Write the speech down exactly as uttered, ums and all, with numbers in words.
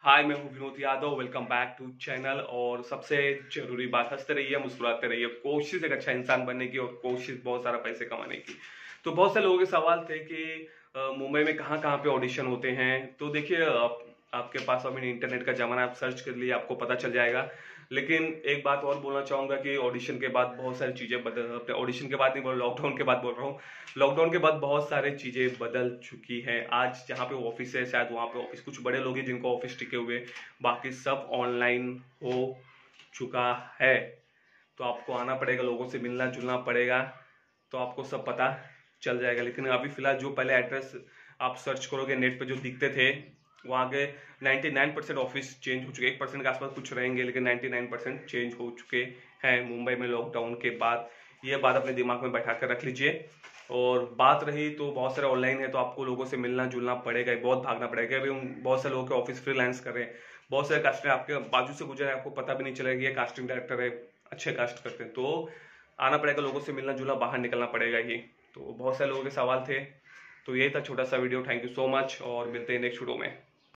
हाय, मैं हूँ Vinod Yadav. Welcome back to channel. और सबसे जरूरी बात, हंसते रहिए, मुस्कुराते रहिए। कोशिश एक अच्छा इंसान बनने की और कोशिश बहुत सारा पैसे कमाने की। तो बहुत से लोगों के सवाल थे कि अ, मुंबई में कहाँ कहाँ पे ऑडिशन होते हैं। तो देखिए, आप, आपके पास अभी इंटरनेट का जमाना, आप सर्च कर लिए आपको पता चल जाएगा। लेकिन एक बात और बोलना चाहूंगा कि ऑडिशन के बाद बहुत सारी चीजें बदल, ऑडिशन के बाद नहीं बोल, लॉकडाउन के बाद बोल रहा हूँ। लॉकडाउन के बाद बहुत सारी चीजें बदल चुकी हैं। आज जहाँ पे ऑफिस है, शायद वहाँ पे ऑफिस कुछ बड़े लोग हैं जिनको ऑफिस टिके हुए, बाकी सब ऑनलाइन हो चुका है। तो आपको आना पड़ेगा, लोगों से मिलना जुलना पड़ेगा, तो आपको सब पता चल जाएगा। लेकिन अभी फिलहाल जो पहले एड्रेस आप सर्च करोगे नेट पे जो दिखते थे, वहाँ के निन्यानवे परसेंट ऑफिस चेंज हो चुके। एक परसेंट के आसपास कुछ रहेंगे, लेकिन निन्यानवे परसेंट चेंज हो चुके हैं मुंबई में लॉकडाउन के बाद। ये बात अपने दिमाग में बैठा कर रख लीजिए। और बात रही तो बहुत सारे ऑनलाइन है, तो आपको लोगों से मिलना जुलना पड़ेगा, बहुत भागना पड़ेगा। अभी उन- बहुत सारे लोगों के ऑफिस फ्रीलांस कर रहे हैं। बहुत सारे कास्टर आपके बाजू से गुजरे, आपको पता भी नहीं चलेगा ये कास्टिंग डायरेक्टर है, अच्छे कास्ट करते हैं। तो आना पड़ेगा, लोगों से मिलना जुलना, बाहर निकलना पड़ेगा ही। तो बहुत सारे लोगों के सवाल थे। तो यही था छोटा सा video. Thank you so much और मिलते हैं नेक्स्ट वीडियो में।